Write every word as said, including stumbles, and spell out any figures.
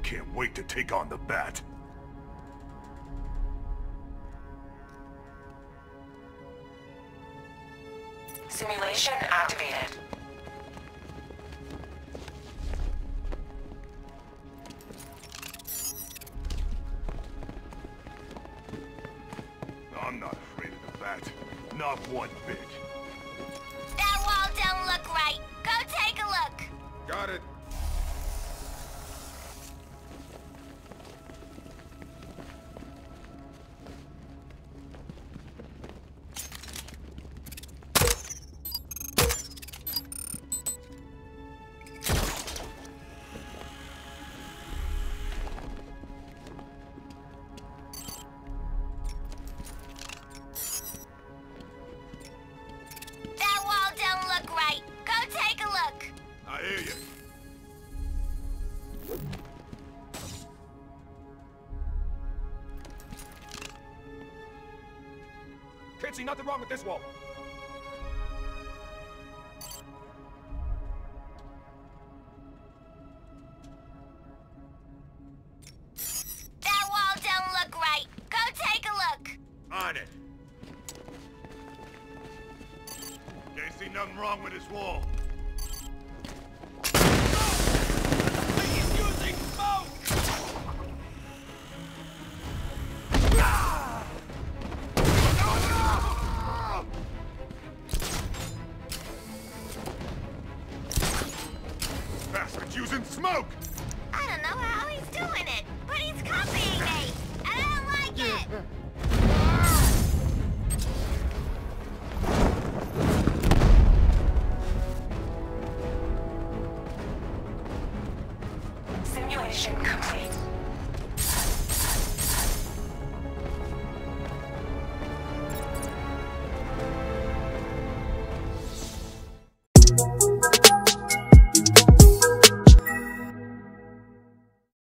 can't wait to take on the Bat. Simulation activated. I'm not afraid of the Bat. Not one bit. That wall don't look right. Go take a look. Got it. That wall don't look right. Go take a look. I hear you. Can't see nothing wrong with this wall. That wall don't look right. Go take a look. On it. Can't see nothing wrong with this wall. He's using smoke! Bastard's using smoke! I don't know how he's doing it, but he's copying me. And I don't like it. Simulation complete. You